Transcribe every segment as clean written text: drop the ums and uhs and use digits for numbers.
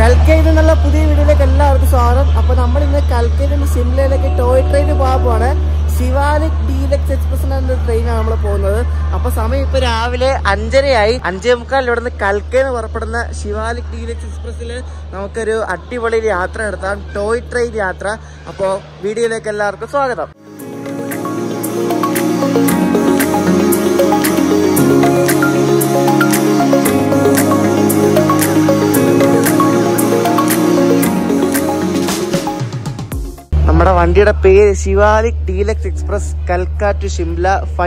കൽക്കയിൽ നിന്നുള്ള പുതിയ വീഡിയോയിലേക്ക് എല്ലാവർക്കും സ്വാഗതം. അപ്പോൾ നമ്മൾ ഇന്ന് കൽക്കയിൽ നിന്ന് ഷിംലയിലേക്ക് ടോയ് ട്രെയിൻ പോകാൻ ശിവാലിക് ഡീലക്സ് എക്സ്പ്രസ് എന്ന ട്രെയിനാണ് നമ്മൾ പോകുന്നത്. അപ്പൊ സമയം ഇപ്പൊ രാവിലെ 5:30 5:45 ഇവിടെ നിന്ന് കൽക്കയിൽ നിന്ന് പുറപ്പെടുന്ന ശിവാലിക് ഡീലക്സ് എക്സ്പ്രസ്സിൽ നമുക്കൊരു അടിപൊളി യാത്ര നടത്താം, ടോയ് ട്രെയിൻ യാത്ര. അപ്പോൾ വീഡിയോയിലേക്ക് എല്ലാവർക്കും സ്വാഗതം. നമ്മുടെ വണ്ടിയുടെ പേര് ശിവാലിക് ഡീലക്സ് എക്സ്പ്രസ് കൽക്ക ടു ഷിംല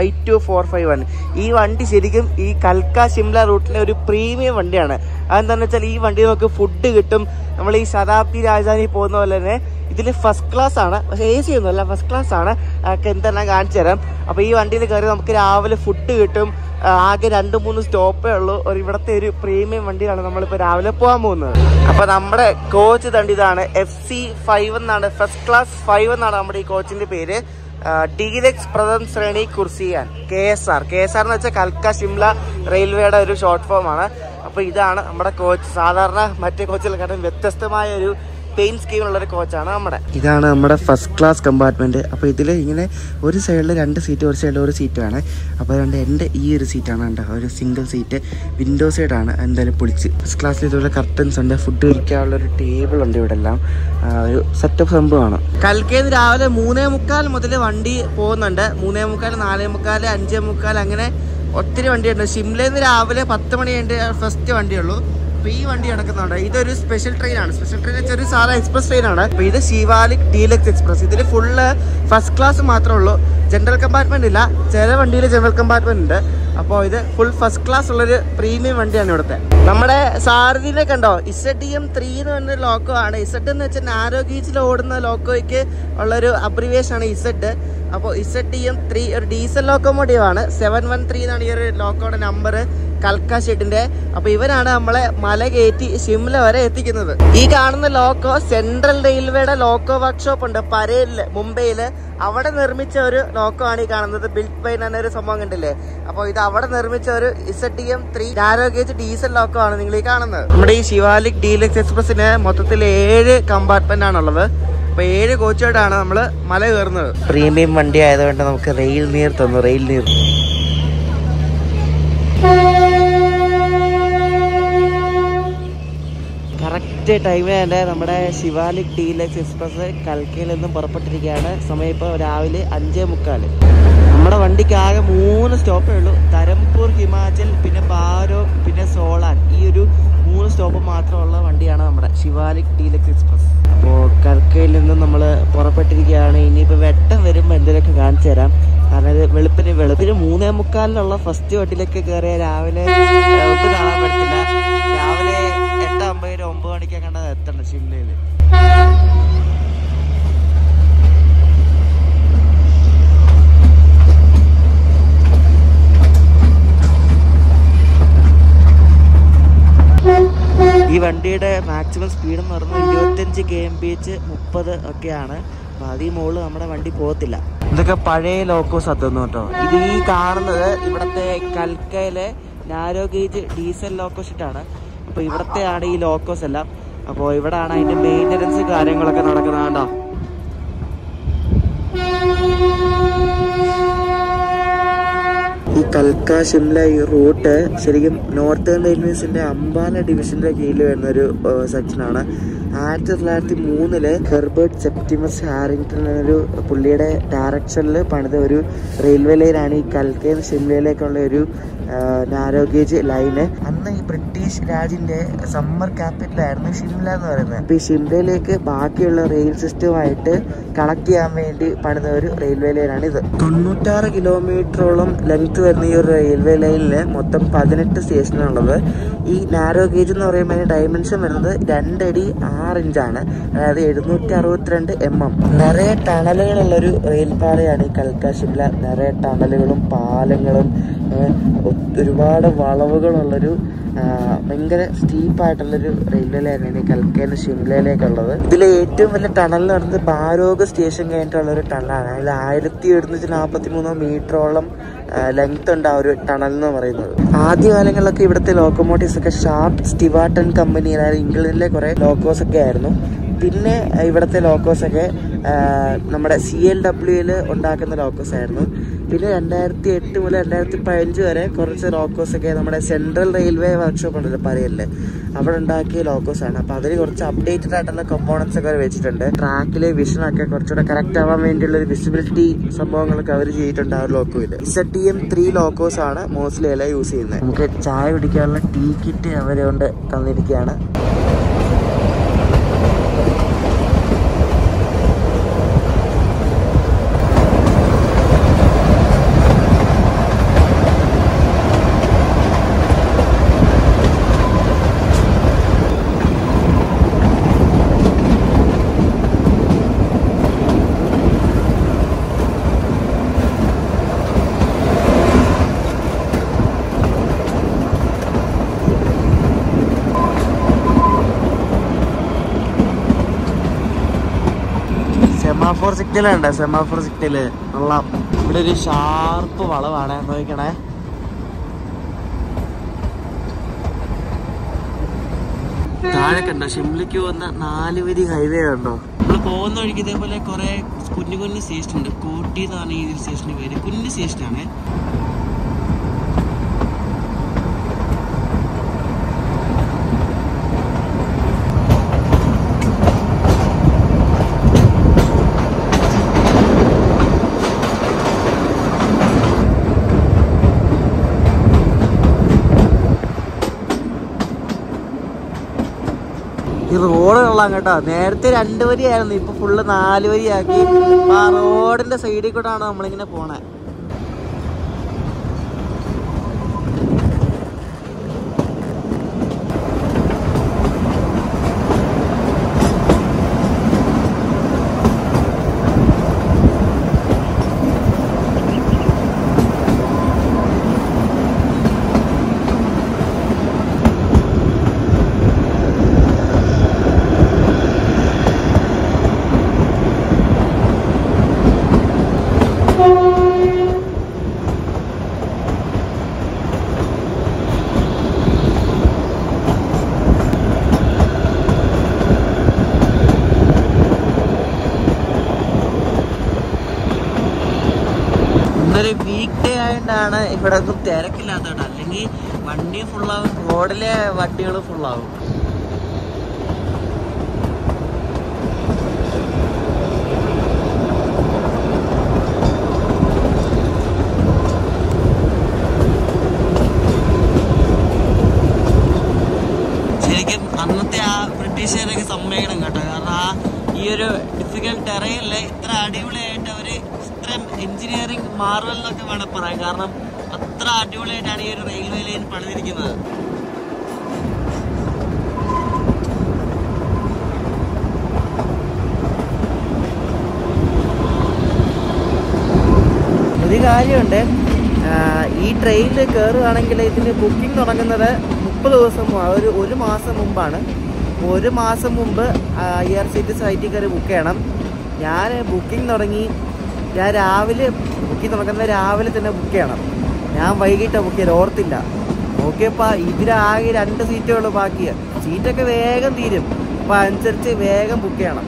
52451. ഈ വണ്ടി ശരിക്കും ഈ കൽക്ക ഷിംല റൂട്ടിലെ ഒരു പ്രീമിയം വണ്ടിയാണ്. അതെന്താണെന്ന് വെച്ചാൽ ഈ വണ്ടി നമുക്ക് ഫുഡ് കിട്ടും. നമ്മൾ ഈ ശതാബ്ദി രാജധാനി പോകുന്ന പോലെ തന്നെ ഇതിൽ ഫസ്റ്റ് ക്ലാസ് ആണ്, പക്ഷേ AC ഒന്നുമല്ല, ഫസ്റ്റ് ക്ലാസ് ആണ്. അതൊക്കെ എന്താണ് കാണിച്ചു തരാം. അപ്പോൾ ഈ വണ്ടിയിൽ കയറി നമുക്ക് രാവിലെ ഫുഡ് കിട്ടും. ആകെ 2-3 സ്റ്റോപ്പേ ഉള്ളൂ. ഇവിടുത്തെ ഒരു പ്രീമിയം വണ്ടിയാണ് നമ്മളിപ്പോൾ രാവിലെ പോകാൻ പോകുന്നത്. അപ്പോൾ നമ്മുടെ കോച്ച് ഇതാണ് FC5 എന്നാണ്, ഫസ്റ്റ് ക്ലാസ് 5 എന്നാണ് നമ്മുടെ ഈ കോച്ചിന്റെ പേര്. ഡീലക്സ് പ്രഥം ശ്രേണി കുർസിയാൻ KSR എന്ന് വെച്ചാൽ കൽക്ക ഷിംല റെയിൽവേയുടെ ഒരു ഷോർട്ട് ഫോം ആണ്. അപ്പോൾ ഇതാണ് നമ്മുടെ കോച്ച്. സാധാരണ മറ്റേ കോച്ചുകളെക്കാട്ടും വ്യത്യസ്തമായ ഒരു പെയിൻ സ്കീമുള്ളൊരു കോച്ചാണ് നമ്മുടെ. ഇതാണ് നമ്മുടെ ഫസ്റ്റ് ക്ലാസ് കമ്പാർട്ട്മെന്റ്. അപ്പോൾ ഇതിൽ ഇങ്ങനെ ഒരു സൈഡിൽ 2 സീറ്റ്, ഒരു സൈഡിൽ 1 സീറ്റുമാണ്. അപ്പോൾ അതുകൊണ്ട് എൻ്റെ ഈ ഒരു സീറ്റാണ് കണ്ടോ, ഒരു സിംഗിൾ സീറ്റ്, വിൻഡോ സൈഡാണ്. എന്തായാലും പൊളിച്ച്. ഫസ്റ്റ് ക്ലാസ്സിൽ ഇതുപോലെ കർട്ടൻസ് ഉണ്ട്, ഫുഡ് കഴിക്കാനുള്ള ഒരു ടേബിൾ ഉണ്ട്. ഇവിടെ എല്ലാം ഒരു സെറ്റപ്പ് സംഭവമാണ്. കൽക്കയിൽ നിന്ന് രാവിലെ 3:45 മുതൽ വണ്ടി പോകുന്നുണ്ട്. 3:45, 4:45, 5:45 അങ്ങനെ ഒത്തിരി വണ്ടിയുണ്ട്. ഷിംലയിൽ നിന്ന് രാവിലെ 10 മണി കഴിഞ്ഞ് ഫസ്റ്റ് വണ്ടിയുള്ളൂ. അപ്പോൾ ഈ വണ്ടി കിടക്കുന്നുണ്ട്. ഇതൊരു സ്പെഷ്യൽ ട്രെയിൻ ആണ്. സ്പെഷ്യൽ ട്രെയിൻ വെച്ചാൽ ഒരു സാധാ എക്സ്പ്രസ് ട്രെയിൻ ആണ്. അപ്പോൾ ഇത് ശിവാലിക് ഡീലക്സ് എക്സ്പ്രസ്. ഇതിൽ ഫുള്ള് ഫസ്റ്റ് ക്ലാസ് മാത്രമേ ഉള്ളൂ, ജനറൽ കമ്പാർട്ട്മെന്റ് ഇല്ല. ചില വണ്ടിയിൽ ജനറൽ കമ്പാർട്ട്മെന്റ് ഉണ്ട്. അപ്പോൾ ഇത് ഫുൾ ഫസ്റ്റ് ക്ലാസ് ഉള്ളൊരു പ്രീമിയം വണ്ടിയാണ് ഇവിടുത്തെ. നമ്മുടെ സാരഥിനെ കണ്ടോ, ZM3 എന്ന് പറഞ്ഞൊരു ലോക്കോ ആണ്. Z എന്ന് വെച്ചാൽ നാരോ ഗീജിൽ ഓടുന്ന ലോക്കോയ്ക്ക് ഉള്ളൊരു അബ്രിവേഷൻ ആണ് Z. അപ്പോൾ ZM3 ഒരു ഡീസൽ ലോക്കോമോട്ടീവ് ആണ്. 713 എന്നാണ് ഈ ഒരു ലോക്കോയുടെ നമ്പർ, കൽക്ക ഷെഡിന്റെ. അപ്പൊ ഇവരാണ് നമ്മളെ മല കയറ്റി ഷിംല വരെ എത്തിക്കുന്നത്. ഈ കാണുന്ന ലോക്കോ സെൻട്രൽ റെയിൽവേയുടെ ലോക്കോ വർക്ക്ഷോപ്പ് ഉണ്ട് പരേലില്, മുംബൈയില്. അവിടെ നിർമ്മിച്ച ഒരു ലോക്കോ ആണ് ഈ കാണുന്നത്. ബിൽറ്റ് ബൈ എന്നൊരു സംഭവം കണ്ടില്ലേ. അപ്പോൾ ഇത് അവിടെ നിർമ്മിച്ച ഒരു ZM3 narrow gauge diesel loco ആണ് നിങ്ങൾ ഈ കാണുന്നത്. നമ്മുടെ ഈ ശിവാലിക് ഡീലക്സ് എക്സ്പ്രസിന് മൊത്തത്തിൽ 7 കമ്പാർട്ട്മെന്റ് ആണുള്ളത്. അപ്പൊ 7 കോച്ചുമായിട്ടാണ് നമ്മൾ മല കയറുന്നത്. പ്രീമിയം വണ്ടി ആയതുകൊണ്ട് നമുക്ക് റെയിൽ നീർ തന്നു, റെയിൽ നീർ. കറക്റ്റ് ടൈമിൽ തന്നെ നമ്മുടെ ശിവാലിക് ഡീലക്സ് എക്സ്പ്രസ് കൽക്കയിൽ നിന്നും പുറപ്പെട്ടിരിക്കുകയാണ്. സമയം ഇപ്പോൾ രാവിലെ 5:45. നമ്മുടെ വണ്ടിക്ക് ആകെ 3 സ്റ്റോപ്പേ ഉള്ളൂ. ധരംപൂർ, ഹിമാചൽ, പിന്നെ ബാരോ, പിന്നെ സോളാൻ. ഈ ഒരു 3 സ്റ്റോപ്പ് മാത്രമുള്ള വണ്ടിയാണ് നമ്മുടെ ശിവാലിക് ഡീലക്സ് എക്സ്പ്രസ്. അപ്പോൾ കൽക്കയിൽ നിന്നും നമ്മൾ പുറപ്പെട്ടിരിക്കുകയാണ്. ഇനിയിപ്പോൾ വെട്ടം വരുമ്പോൾ എന്തെങ്കിലുമൊക്കെ കാണിച്ചു തരാം. കാരണം ഇത് വെളുപ്പിന് 3:45 ഫസ്റ്റ് വണ്ടിയിലേക്ക് കയറിയ രാവിലെ നമുക്ക് കാണാൻ പറ്റില്ല. രാവിലെ 8:50 9 മണിക്ക് കണ്ടത് എത്തണം ഷിംലയിൽ. ഈ വണ്ടിയുടെ മാക്സിമം സ്പീഡ് എന്ന് പറഞ്ഞാൽ 25 kmph 30 ഒക്കെയാണ്. അപ്പോൾ അതിൽ മുകളിൽ നമ്മുടെ വണ്ടി പോകത്തില്ല. ഇതൊക്കെ പഴയ ലോക്കോസ് അതൊന്നും കേട്ടോ. ഇത് ഈ കാണുന്നത് ഇവിടുത്തെ കൽക്കയിലെ നാരോ ഗേജ് ഡീസൽ ലോക്കോ ഷീറ്റാണ്. അപ്പോൾ ഇവിടത്തെയാണ് ഈ ലോക്കോസ് എല്ലാം. അപ്പോൾ ഇവിടെയാണ് അതിൻ്റെ മെയിൻ്റനൻസ് കാര്യങ്ങളൊക്കെ നടക്കുന്നത് കേട്ടോ. ഈ കൽക്ക ഷിംല ഈ റൂട്ട് ശരിക്കും നോർത്തേൺ റെയിൽവേസിന്റെ അംബാല ഡിവിഷന്റെ കീഴിൽ വരുന്ന ഒരു സെക്ഷനാണ്. 1903 ഹെർബർട്ട് സെപ്റ്റിമസ് ഹാരിങ്ടൺ എന്നൊരു പുള്ളിയുടെ ഡയറക്ഷനിൽ പണിത ഒരു റെയിൽവേ ലൈനാണ് ഈ കൽക്കയിൽ ഷിംലയിലേക്കുള്ള ഒരു നാരോ ഗേജ് ലൈന്. അന്ന് ഈ ബ്രിട്ടീഷ് രാജിന്റെ സമ്മർ ക്യാപിറ്റലായിരുന്നു ഷിംല എന്ന് പറയുന്നത്. അപ്പൊ ഈ ഷിംലയിലേക്ക് ബാക്കിയുള്ള റെയിൽ സിസ്റ്റവുമായിട്ട് കണക്ട് ചെയ്യാൻ വേണ്ടി പണിത ഒരു റെയിൽവേ ലൈനാണ് ഇത്. 96 കിലോമീറ്ററോളം ലെങ്ത് വരുന്ന ഈ ഒരു റെയിൽവേ ലൈനിൽ മൊത്തം 18 സ്റ്റേഷനാണുള്ളത്. ഈ നാരോ ഗേജ് എന്ന് പറയുമ്പോൾ അതിന്റെ ഡയമെൻഷൻ വരുന്നത് 2 അടി 6 ഇഞ്ചാണ്, അതായത് 762 mm. നിറയെ ടണലുകളുള്ളൊരു റെയിൽപാതയാണ് ഈ കൽക്ക ഷിംല. നിറയെ ടണലുകളും പാലങ്ങളും ഒരുപാട് വളവുകളുള്ളൊരു ഭയങ്കര സ്റ്റീപ്പായിട്ടുള്ളൊരു റെയിൽവേ ലൈനാണ് ഈ കൽക്കയിൽ ഷിംലയിലേക്കുള്ളത്. ഇതിലെ ഏറ്റവും വലിയ ടണൽ എന്ന് പറയുന്നത് ബാരോഗ് സ്റ്റേഷൻ കഴിഞ്ഞിട്ടുള്ളൊരു ടണലാണ്. അതിൽ 1743 മീറ്ററോളം ലെങ്ത് ഉണ്ട് ആ ഒരു ടണൽ എന്ന് പറയുന്നത്. ആദ്യകാലങ്ങളിലൊക്കെ ഇവിടുത്തെ ലോക്കോമോട്ടീവ്സ് ഒക്കെ ഷാർപ്പ് സ്റ്റിവാർട്ടൺ കമ്പനി, അതായത് ഇംഗ്ലണ്ടിലെ കുറേ ലോക്കോസ് ഒക്കെ ആയിരുന്നു. പിന്നെ ഇവിടുത്തെ ലോക്കോസൊക്കെ നമ്മുടെ CLWയിൽ ഉണ്ടാക്കുന്ന ലോക്കോസ് ആയിരുന്നു. പിന്നെ 2008 മുതൽ 2015 വരെ കുറച്ച് ലോക്കോസൊക്കെ നമ്മുടെ സെൻട്രൽ റെയിൽവേ വർക്ക്ഷോപ്പ് ഉണ്ടല്ലോ പറയല്ലേ, അവിടെ ഉണ്ടാക്കിയ ലോക്കോസാണ്. അപ്പോൾ അതിൽ കുറച്ച് അപ്ഡേറ്റഡ് ആയിട്ടുള്ള കമ്പോണൻസ് ഒക്കെ അവർ വെച്ചിട്ടുണ്ട്. ട്രാക്കിലെ വിഷനൊക്കെ കുറച്ചുകൂടെ കറക്റ്റ് ആവാൻ വേണ്ടിയുള്ള ഒരു വിസിബിലിറ്റി സംഭവങ്ങളൊക്കെ അവർ ചെയ്തിട്ടുണ്ട് ആ ഒരു ലോക്കോയിൽ. ZTM3 ലോക്കോസ് ആണ് മോസ്റ്റ്ലി എല്ലാം യൂസ് ചെയ്യുന്നത്. നമുക്ക് ചായ കുടിക്കാനുള്ള ടീ കിറ്റ് അവരെ കൊണ്ട് തന്നിരിക്കുകയാണ്. സെമാഫോർ സിഗ്നൽ ഉണ്ട്. സെമാഫോർ സിഗ്നല് കൊള്ളാം. ഇവിടെ ഒരു ഷാർപ്പ് വളവാണ്, നോക്കണേ. താഴെ കണ്ടോ ഷിംലയ്ക്ക് പോകുന്ന 4 വരി ഹൈവേ കണ്ടോ. നമ്മൾ പോകുന്ന വഴിക്ക് ഇതേപോലെ കുറെ കുഞ്ഞു കുഞ്ഞു സ്റ്റേഷൻ ഉണ്ട്. കോട്ടി എന്നാണ് ഈ സ്റ്റേഷന് പേര്. കുഞ്ഞു സ്റ്റേഷനാണ്. ഈ റോഡ് കൊള്ളാം കേട്ടോ. നേരത്തെ 2 വരിയായിരുന്നു, ഇപ്പൊ ഫുള്ള് 4 വരിയാക്കി. ആ റോഡിന്റെ സൈഡിൽ കൂടെയാണ് നമ്മളിങ്ങനെ പോണേ. ഇന്നൊരു വീക്ക് ഡേ ആയിട്ടാണ് ഇവിടെ ഒന്നും തിരക്കില്ലാത്തത്. അല്ലെങ്കിൽ വണ്ടി ഫുള്ളാവും, റോഡിലെ വണ്ടികൾ ഫുള്ളാവും. ശരിക്കും അന്നത്തെ ആ ബ്രിട്ടീഷുകാരൊക്കെ സമ്മേളനം കേട്ടോ. കാരണം ഈ ഒരു ഡിഫിക്കൽട്ട് ടെറയിലെ ഇത്ര അടിപൊളിയായിട്ട് അവര് എഞ്ചിനീയറിംഗ് മാർവൽ എന്നൊക്കെ വേണം പറയാൻ. കാരണം അത്ര അടിപൊളിയായിട്ടാണ് ഈ ഒരു റെയിൽവേ ലൈൻ പണിതിരിക്കുന്നത്. ഒരു കാര്യമുണ്ട്, ഈ ട്രെയിനിൽ കയറുകയാണെങ്കിൽ ഇതിന് ബുക്കിംഗ് തുടങ്ങുന്നത് 30 ദിവസം, ഒരു മാസം മുമ്പാണ്. 1 മാസം മുമ്പ് IRCTC കയറി ബുക്ക് ചെയ്യണം. ഞാൻ ബുക്കിംഗ് തുടങ്ങി, ഞാൻ ബുക്കിംഗ് തുടങ്ങുന്നത് രാവിലെ തന്നെ ബുക്ക് ചെയ്യണം. ഞാൻ വൈകിട്ടാണ് ബുക്ക് ചെയ്ത്, ഓർത്തില്ല. നോക്കിയപ്പോൾ ഇതിലാകെ 2 സീറ്റേ ഉള്ളൂ ബാക്കി. സീറ്റൊക്കെ വേഗം തീരും, അപ്പോൾ അനുസരിച്ച് വേഗം ബുക്ക് ചെയ്യണം.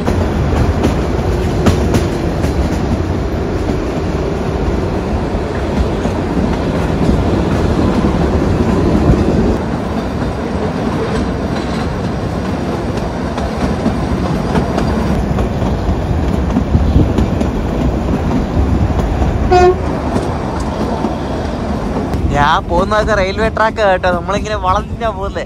ഞാൻ പോകുന്നതൊക്കെ റെയിൽവേ ട്രാക്ക് കേട്ടോ. നമ്മളിങ്ങനെ വളഞ്ഞാ പോലെ.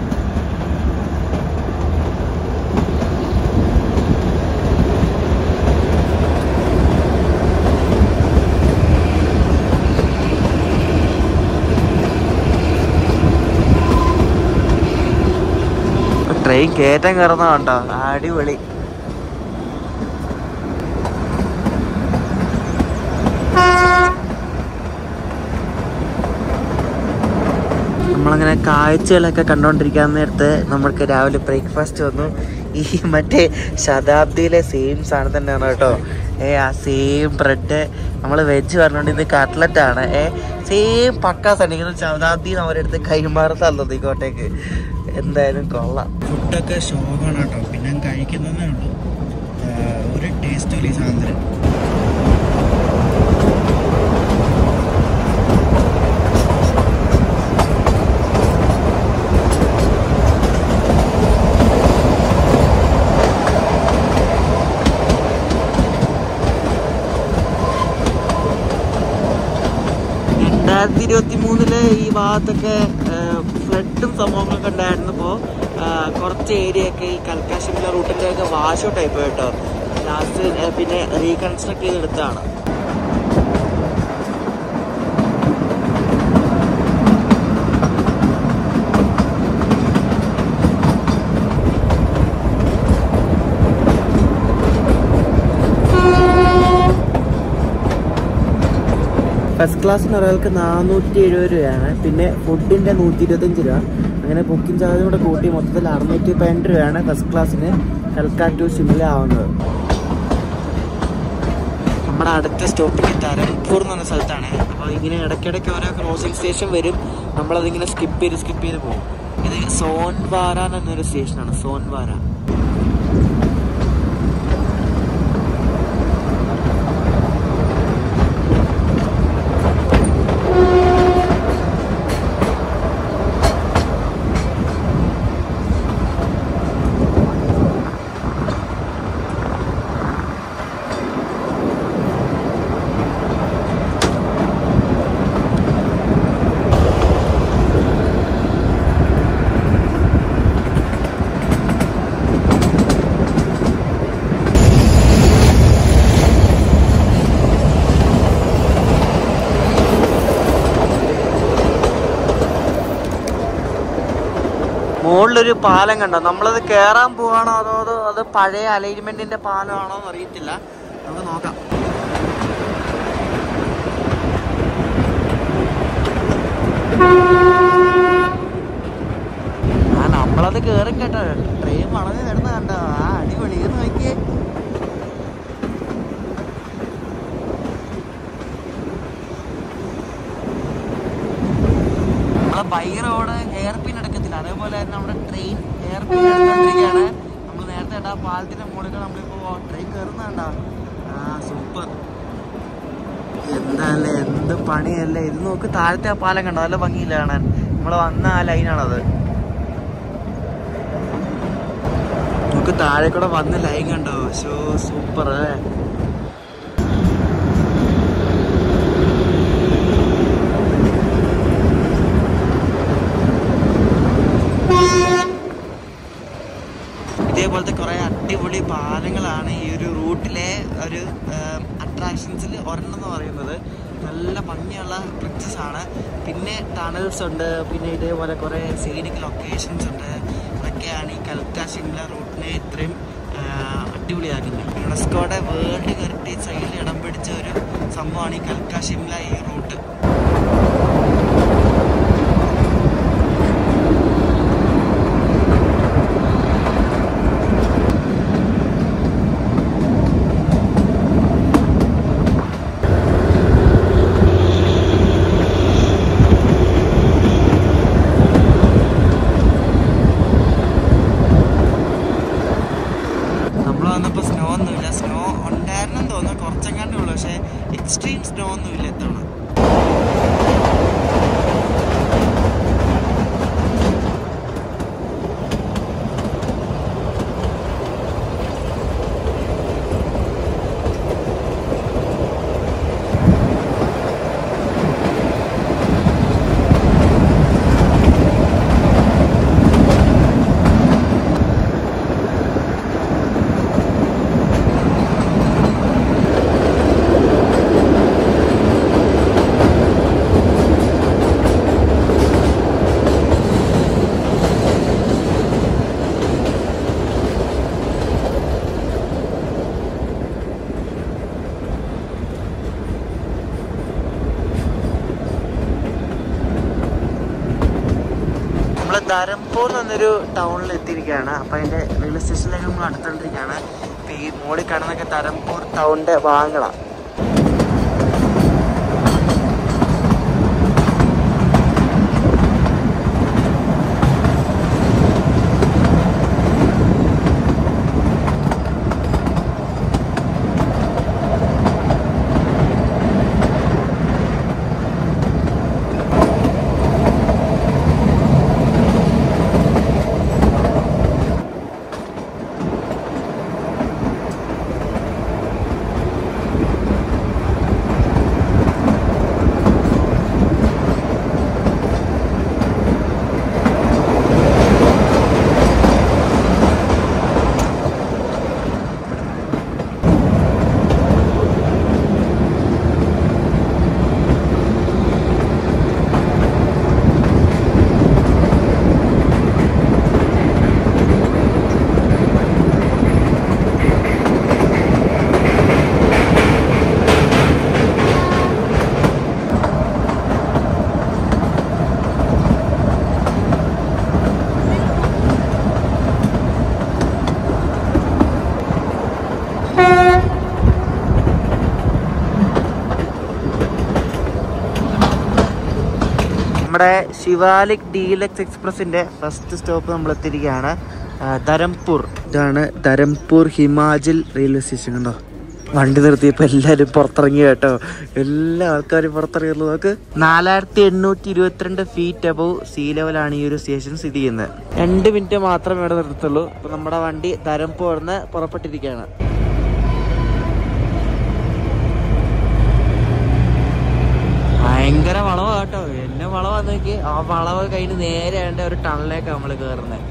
ട്രെയിൻ കയറ്റം കയറുന്ന കണ്ടോ, അടിപൊളി. നമ്മളങ്ങനെ കാഴ്ചകളൊക്കെ കണ്ടുകൊണ്ടിരിക്കാൻ നേരത്ത് നമ്മൾക്ക് രാവിലെ ബ്രേക്ക്ഫാസ്റ്റ് വന്നു. ഈ മറ്റേ ശതാബ്ദിയിലെ സെയിം സാധനം തന്നെയാണ് കേട്ടോ. ആ സെയിം ബ്രെഡ് നമ്മൾ വെജ് പറഞ്ഞുകൊണ്ട് ഇത് കട്ട്ലറ്റാണ്. സെയിം പക്കാ സണ്ണിക്കുന്ന ചവതാദ്യം അവരെടുത്ത് കൈമാറുന്നത് ഇങ്ങോട്ടേക്ക്. എന്തായാലും കൊള്ളാം. ഫുഡൊക്കെ ഷോക്കാണ് കേട്ടോ. പിന്നെ കഴിക്കുന്നതേ ഉള്ളൂ, ഒരു ടേസ്റ്റും ഇല്ല ഈ സാധനത്തിന്. ഈ ഭാഗത്തൊക്കെ ഫ്ലഡും സംഭവങ്ങളൊക്കെ ഉണ്ടായിരുന്നപ്പോൾ കുറച്ച് ഏരിയയൊക്കെ ഈ കൽക്ക ഷിംല റൂട്ടിൻ്റെയൊക്കെ വാഷ് ഔട്ട് ആയിപ്പോയി കേട്ടോ. ലാസ്റ്റ് പിന്നെ റീകൺസ്ട്രക്ട് ചെയ്തെടുത്താണ്. ഫസ്റ്റ് ക്ലാസ്സിന് ഒരാൾക്ക് 470 രൂപയാണ്. പിന്നെ ഫുഡിൻ്റെ 125 രൂപ. അങ്ങനെ ബുക്കിംഗ് ചാർജ് കൂടെ കൂട്ടി മൊത്തത്തിൽ 612 രൂപയാണ് ഫസ്റ്റ് ക്ലാസ്സിന് കൽക്ക ടു ഷിംല ആവുന്നത്. നമ്മുടെ അടുത്ത സ്റ്റോപ്പിങ് ധരംപൂർ എന്ന് പറഞ്ഞ സ്ഥലത്താണ്. അപ്പോൾ ഇങ്ങനെ ഇടയ്ക്കിടയ്ക്ക് ഓരോ ക്രോസിംഗ് സ്റ്റേഷൻ വരും. നമ്മളതിങ്ങനെ സ്കിപ്പ് ചെയ്ത് പോകും. ഇത് സോൻവാര എന്നൊരു സ്റ്റേഷനാണ്, സോൻവാര. മുകളിലൊരു പാലം കണ്ടോ? നമ്മളത് കയറാൻ പോവാണോ അതോ അത് പഴയ അലൈൻമെന്റിന്റെ പാലമാണോ എന്ന് അറിയത്തില്ല. നമുക്ക് നോക്കാം. നമ്മളത് കേറി കേട്ടോ. ട്രെയിൻ വളരെ കിടന്ന് കണ്ടോ? അടിപൊളി നോക്കിയേ. ബൈ റോഡ് എയർ പിൻ എടുക്കത്തില്ല, അതേപോലെ തന്നെ നമ്മുടെ ട്രെയിൻ എയർ പിൻ എടുത്തോണ്ടിരിക്കുകയാണ്. നമ്മൾ നേരത്തെ കേട്ടാ പാലത്തിന്റെ മുകളിൽ നമ്മളിപ്പോ ട്രെയിൻ കയറുന്നുണ്ടോ? സൂപ്പർ. എന്താല്ലേ, എന്ത് പണിയല്ലേ ഇത്. നോക്ക്, താഴത്തെ ആ പാലം കണ്ടോ? നല്ല ഭംഗിയില്ല കാണാൻ. നമ്മൾ വന്ന ആ ലൈനാണത്. നമുക്ക് താഴെ കൂടെ വന്ന ലൈൻ കണ്ടോ? സൂപ്പർ അല്ലേ. ഇതേപോലത്തെ കുറെ അടിപൊളി പാലങ്ങളാണ് ഈ ഒരു റൂട്ടിലെ ഒരു അട്രാക്ഷൻസിൽ ഒരെണ്ണം എന്ന് പറയുന്നത്. നല്ല ഭംഗിയുള്ള ബ്രിഡ്ജസ് ആണ്. പിന്നെ ടണൽസ് ഉണ്ട്. പിന്നെ ഇതേപോലെ കുറെ സീനിക് ലൊക്കേഷൻസ് ഉണ്ട്. അതൊക്കെയാണ് ഈ കൽക്ക ഷിംല റൂട്ടിനെ ഇത്രയും അടിപൊളിയാക്കുന്നത്. യുനെസ്കോയുടെ വേൾഡ് ഹെറിറ്റേജ് സൈറ്റിൽ ഇടം പിടിച്ച ഒരു സംഭവമാണ് ഈ കൽക്ക ഷിംല ഈ റൂട്ട്. എക്സ്ട്രീം സ്നോ ഒന്നുമില്ല ഇത്തവണ. ധരംപൂർ എന്നൊരു ടൗണിൽ എത്തിയിരിക്കുകയാണ്. അപ്പം അതിൻ്റെ റെയിൽവേ സ്റ്റേഷനിലേക്ക് നമ്മൾ അടുത്തോണ്ടിരിക്കുകയാണ്. ഇപ്പം ഈ മോളിൽ കാണുന്നൊക്കെ ധരംപൂർ ടൗണിൻ്റെ ഭാഗങ്ങളാണ്. നമ്മുടെ ശിവാലിക് ഡീലക്സ് എക്സ്പ്രസിൻ്റെ ഫസ്റ്റ് സ്റ്റോപ്പ് നമ്മൾ എത്തിയിരിക്കുകയാണ് ധരംപൂർ. ഇതാണ് ധരംപൂർ ഹിമാചൽ റെയിൽവേ സ്റ്റേഷൻ. കണ്ടോ, വണ്ടി നിർത്തിയപ്പോൾ എല്ലാവരും പുറത്തിറങ്ങി കേട്ടോ. എല്ലാ ആൾക്കാരും പുറത്തിറങ്ങിയുള്ളൂ. നമുക്ക് 4822 ഫീറ്റ് അബവ് സീ ലെവലാണ് ഈ ഒരു സ്റ്റേഷൻ സ്ഥിതി ചെയ്യുന്നത്. 2 മിനിറ്റ് മാത്രമേ ഇവിടെ നിർത്തുള്ളൂ. അപ്പോൾ നമ്മുടെ വണ്ടി ധരംപൂറിന് പുറപ്പെട്ടിരിക്കുകയാണ്. ഭയങ്കര വളവാ കേട്ടോ. എന്നെ വളവാന്ന് നോക്കി. ആ വളവ് കഴിഞ്ഞ് നേരെ ആയിട്ട് ഒരു ടണലിലേക്ക് നമ്മൾ കയറുന്നത്.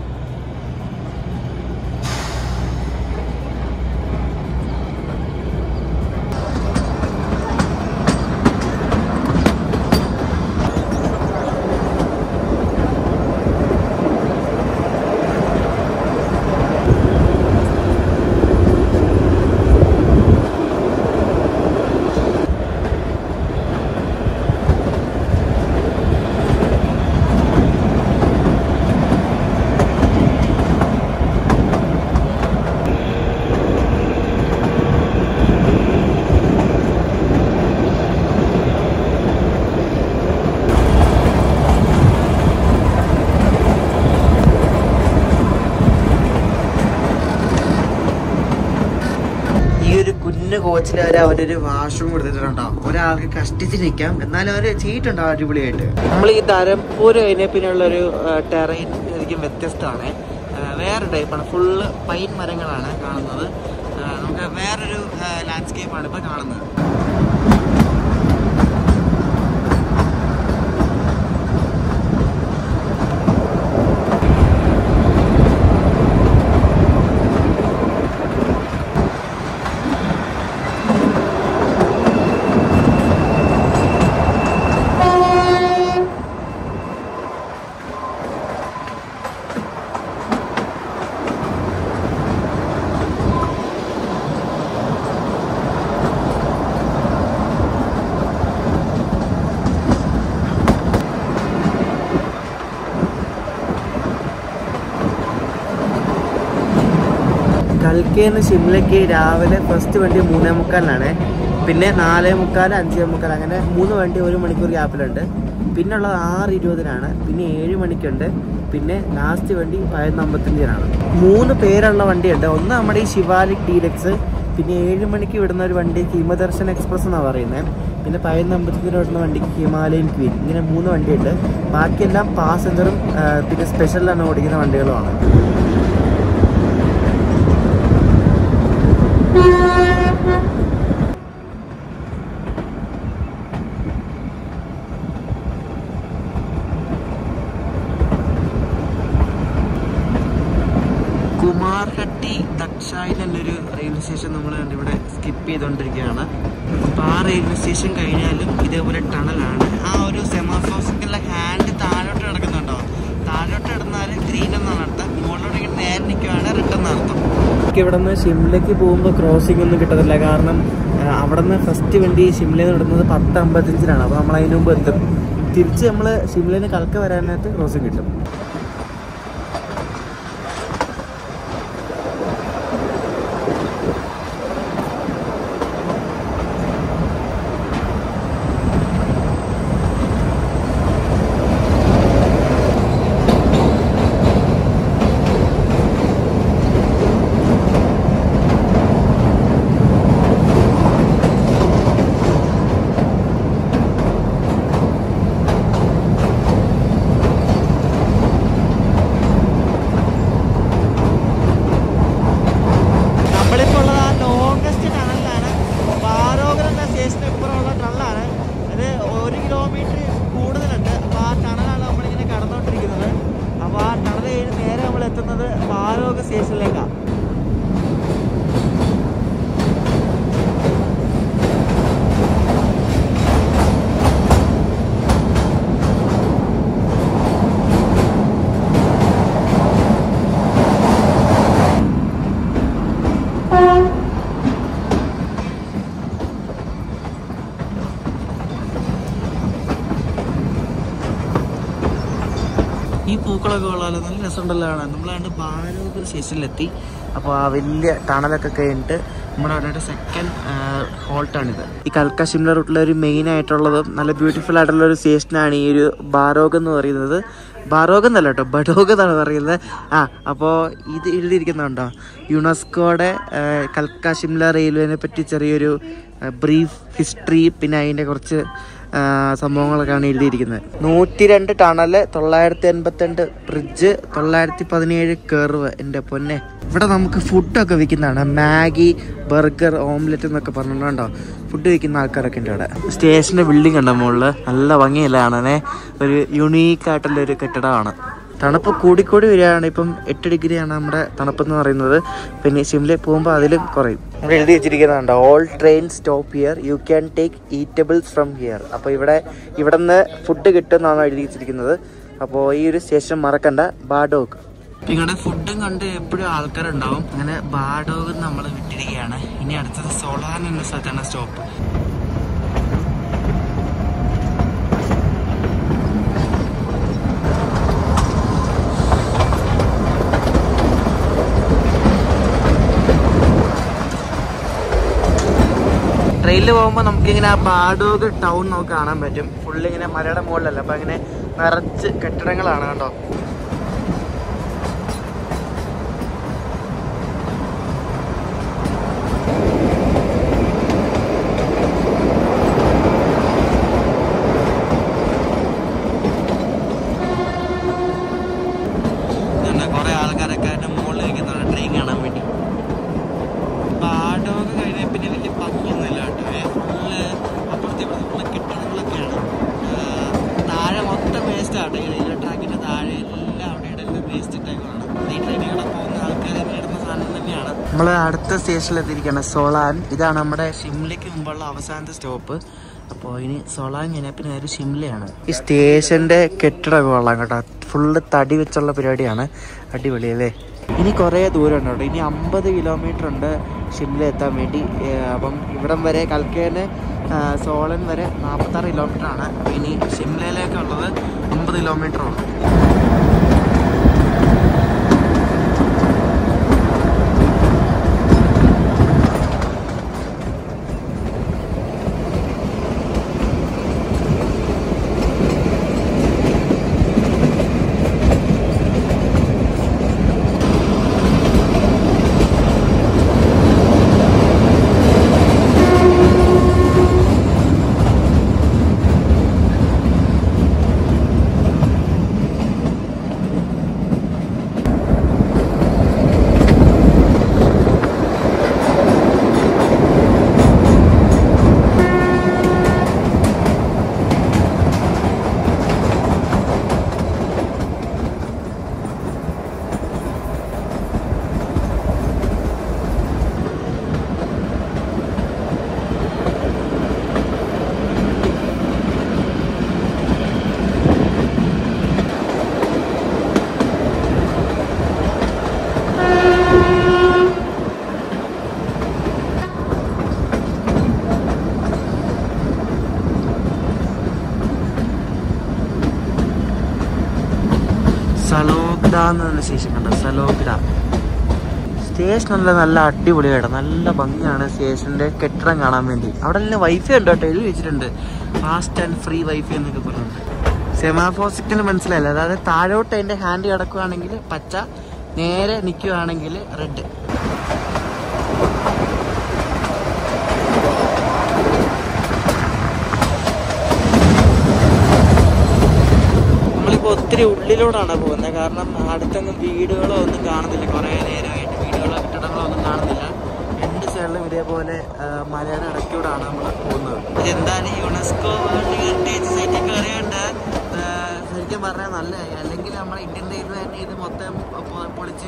കോച്ചിൽ അവരൊരു വാഷ്റൂം കൊടുത്തിട്ടുണ്ടാവും. ഒരാൾക്ക് കഷ്ടിച്ച് നിൽക്കാം, എന്നാലും അവർ ചെയ്തിട്ടുണ്ടാവും അടിപൊളിയായിട്ട്. നമ്മൾ ഈ ധരംപൂർ കഴിഞ്ഞ പിന്നെയുള്ളൊരു ടെറൈൻ ശരിക്കും വ്യത്യസ്തമാണ്. വേറെ ടൈപ്പാണ്. ഫുള്ള് പൈൻ മരങ്ങളാണ് കാണുന്നത്. നമുക്ക് വേറൊരു ലാൻഡ്സ്കേപ്പാണ് ഇപ്പോൾ കാണുന്നത്. കൽക്കയിൽ നിന്ന് ഷിംലയ്ക്ക് രാവിലെ ഫസ്റ്റ് വണ്ടി 3:45, പിന്നെ 4:45, 5:45, അങ്ങനെ 3 വണ്ടി 1 മണിക്കൂർ ഗ്യാപ്പിലുണ്ട്. പിന്നെ ഉള്ളത് 6:20, പിന്നെ 7 മണിക്കുണ്ട്, പിന്നെ ലാസ്റ്റ് വണ്ടി 11:55. 3 പേരുള്ള വണ്ടിയുണ്ട്. ഒന്ന് നമ്മുടെ ഈ ശിവാലിക് ഡീലക്സ്, പിന്നെ 7 മണിക്ക് വിടുന്ന ഒരു വണ്ടി ദർശൻ എക്സ്പ്രസ് എന്നാണ് പറയുന്നത്, പിന്നെ 11:55 വിടുന്ന വണ്ടിക്ക് ഹിമാലയൻ ക്വീൻ. ഇങ്ങനെ 3 വണ്ടിയുണ്ട്. ബാക്കിയെല്ലാം പാസഞ്ചറും പിന്നെ സ്പെഷ്യലാണ് ഓടിക്കുന്ന വണ്ടികളുമാണ്. കുമാർഹട്ടി ദക്ഷായിൽ എന്നൊരു റെയിൽവേ സ്റ്റേഷൻ നമ്മൾ ഇവിടെ സ്കിപ്പ് ചെയ്തുകൊണ്ടിരിക്കുകയാണ്. അപ്പോൾ ആ റെയിൽവേ സ്റ്റേഷൻ കഴിഞ്ഞാലും ഇതേപോലെ ടണലാണ്. ആ ഒരു സെമാഫോസിൻ്റെ ഹാൻഡ് താഴോട്ട് കിടക്കുന്നുണ്ടോ, താഴോട്ട് കിടന്നാൽ ഗ്രീൻ എന്നാണ് അർത്ഥം, മുകളിലോട്ട് ഇങ്ങനെ നേരെ നിൽക്കുകയാണ് റിട്ടേൺ അർത്ഥം. എനിക്ക് ഇവിടെ നിന്ന് ഷിംലയ്ക്ക് പോകുമ്പോൾ ക്രോസിംഗ് ഒന്നും കിട്ടത്തില്ല. കാരണം അവിടെ നിന്ന് ഫസ്റ്റ് വണ്ടി ഷിംലയിൽ നിന്ന് ഇടുന്നത് 10:55. അപ്പോൾ നമ്മൾ അതിന് മുമ്പ് എത്തും. തിരിച്ച് നമ്മൾ ഷിംലയിൽ നിന്ന് കൽക്ക വരാനായിട്ട് ക്രോസിംഗ് കിട്ടും. പോയേക്കാം. ഈ പൂക്കളൊക്കെ കൊള്ളാലോ, നല്ല രസമുണ്ടല്ലോ കാണാൻ. നമ്മളാണ്ട് ബാലോഗർ സ്റ്റേഷനിലെത്തി. അപ്പോൾ ആ വലിയ ടണലൊക്കെ കഴിഞ്ഞിട്ട് നമ്മുടെ അവിടെ സെക്കൻഡ് ഹോൾട്ടാണിത്. ഈ കൽക്ക ഷിംല റൂട്ടിലെ ഒരു മെയിൻ ആയിട്ടുള്ളതും നല്ല ബ്യൂട്ടിഫുൾ ആയിട്ടുള്ള ഒരു സ്റ്റേഷനാണ് ഈ ഒരു ബാരോഗ് എന്ന് പറയുന്നത്. ബാരോഗ് എന്നല്ല കേട്ടോ, ബഡോഗ് എന്നാണ് പറയുന്നത്. അപ്പോൾ ഇത് എഴുതിയിരിക്കുന്നുണ്ടോ, യുനെസ്കോയുടെ കൽക്ക ഷിംല റെയിൽവേനെ പറ്റി ചെറിയൊരു ബ്രീഫ് ഹിസ്റ്ററി, പിന്നെ അതിൻ്റെ കുറച്ച് സംഭവങ്ങളൊക്കെയാണ് എഴുതിയിരിക്കുന്നത്. 102 ടണല്, 982 ബ്രിഡ്ജ്, 917 കർവ്. എൻ്റെ പൊന്നെ, ഇവിടെ നമുക്ക് ഫുഡൊക്കെ വിൽക്കുന്നതാണ്. മാഗി, ബർഗർ, ഓംലെറ്റ് എന്നൊക്കെ പറഞ്ഞിട്ടുണ്ടോ ഫുഡ് വിൽക്കുന്ന ആൾക്കാരൊക്കെ ഉണ്ട് ഇവിടെ. സ്റ്റേഷൻ്റെ ബിൽഡിംഗ് ഉണ്ടോ മുകളിൽ, നല്ല ഭംഗിയല്ല കാണാനേ. ഒരു യുണീക്കായിട്ടുള്ളൊരു കെട്ടിടമാണ്. തണുപ്പ് കൂടിക്കൂടി വരികയാണ്. ഇപ്പം 8 ഡിഗ്രിയാണ് നമ്മുടെ തണുപ്പെന്ന് പറയുന്നത്. പിന്നെ ഷിംലയിൽ പോകുമ്പോൾ അതിലും കുറയും. ഇവിടെ എഴുതി വെച്ചിരിക്കുന്നുണ്ട്, all train stop here, you can take eatables from here. അപ്പോൾ ഇവിടെ നിന്ന് ഫുഡ് കിട്ടുമെന്നാണ് എഴുതി വെച്ചിരിക്കുന്നത്. അപ്പോൾ ഈ ഒരു സ്റ്റേഷൻ മറക്കണ്ട, ബാഡോഗ്. ഇവിടെ ഫുഡും കണ്ട് എപ്പോഴും ആൾക്കാരുണ്ടാവും. അങ്ങനെ ബാഡോഗ് നമ്മൾ വിട്ടിരിക്കുകയാണ്. ഇനി അടുത്തത് സോളാൻ എന്ന സ്ഥലത്താണ് സ്റ്റോപ്പ്. ട്രെയിനിൽ പോകുമ്പോൾ നമുക്കിങ്ങനെ ആ ബാഡോഗ് ടൗൺ നമുക്ക് കാണാൻ പറ്റും. ഫുള്ളിങ്ങനെ മലയുടെ മുകളിലല്ല, അപ്പം അങ്ങനെ നിറച്ച് കെട്ടിടങ്ങളാണ് കണ്ടോ. കുറെ ആൾക്കാരൊക്കെ അതിൻ്റെ മുകളിൽ ഇരിക്കുന്നുണ്ട് ട്രെയിൻ കാണാൻ വേണ്ടി. ബാഡോഗ് കഴിഞ്ഞ പിന്നെ വലിയ ഭംഗിയൊന്നുമില്ല കേട്ടോ. ഫുള്ള് അപ്പുറത്തെ ഇപ്പുറത്തെ കെട്ടിടങ്ങളൊക്കെയാണ്. താഴെ മൊത്തം വേസ്റ്റാണ്. റെയിൽവേ ട്രാക്കിൻ്റെ താഴെ എല്ലാം അവിടെ ഇടയിൽ വേസ്റ്റ് ഇട്ടേക്കാണ്. ഈ ട്രെയിനുകളെ പോകുന്ന ആൾക്കാരൊക്കെ ഇടുന്ന സാധനം തന്നെയാണ്. നമ്മൾ അടുത്ത സ്റ്റേഷനിലെത്തിയിരിക്കുകയാണ്, സോളാൻ. ഇതാണ് നമ്മുടെ ഷിംലയ്ക്ക് മുമ്പുള്ള അവസാനത്തെ സ്റ്റോപ്പ്. അപ്പോൾ ഇനി സോളാൻ കഴിഞ്ഞാൽ പിന്നെ ഒരു ഷിംലയാണ്. ഈ സ്റ്റേഷൻ്റെ കെട്ടിടമൊക്കെ കൊള്ളാം കേട്ടോ. ഫുള്ള് തടി വെച്ചുള്ള പരിപാടിയാണ്. അടിപൊളിയല്ലേ. ഇനി കുറേ ദൂരമുണ്ട് കേട്ടോ. ഇനി 50 കിലോമീറ്റർ ഉണ്ട് ഷിംല എത്താൻ വേണ്ടി. അപ്പം ഇവിടം വരെ കൽക്കയിൽ സോളൻ വരെ 46 കിലോമീറ്ററാണ്. ഇനി ഷിംലയിലേക്കുള്ളത് 50 കിലോമീറ്ററുണ്ട്. സലോഗ്ഡ സ്റ്റേഷൻ കണ്ടോ, സലോഗ്ഡ സ്റ്റേഷൻ. നല്ല അടിപൊളിയായിട്ട് നല്ല ഭംഗിയാണ് സ്റ്റേഷൻ്റെ കെട്ടിടം കാണാൻ വേണ്ടി. അവിടെ എല്ലാം വൈഫൈ ഉണ്ട് കേട്ടോ, എഴുതി വെച്ചിട്ടുണ്ട് ഫാസ്റ്റ് ആൻഡ് ഫ്രീ വൈഫൈ എന്നൊക്കെ പറഞ്ഞിട്ടുണ്ട്. സെമാഫോർ സിഗ്നൽ മനസ്സിലായില്ല. അതായത് താഴോട്ട് അതിൻ്റെ ഹാൻഡ് കിടക്കുകയാണെങ്കിൽ പച്ച, നേരെ നിൽക്കുകയാണെങ്കിൽ റെഡ്. നമ്മളിപ്പോൾ ഒത്തിരി ഉള്ളിലൂടെയാണ് പോകുന്നത്. കാരണം അടുത്തൊന്നും വീടുകളോ ഒന്നും കാണുന്നില്ല. കുറേ നേരമായിട്ട് വീടുകളോ കെട്ടിടങ്ങളോ ഒന്നും കാണുന്നില്ല. രണ്ട് സൈഡിലും ഇതേപോലെ മലയുടെ ഇടയ്ക്കൂടാണ് നമ്മൾ പോകുന്നത്. ഇതെന്താണ് യുനെസ്കോ വേൾഡ് ഹെറിറ്റേജ് സൈറ്റൊക്കെ അറിയേണ്ട. ശരിക്കും പറഞ്ഞാൽ നല്ലതായി. അല്ലെങ്കിൽ നമ്മുടെ ഇന്ത്യൻ റെയിൽവേ തന്നെ ഇത് മൊത്തം പൊളിച്ച്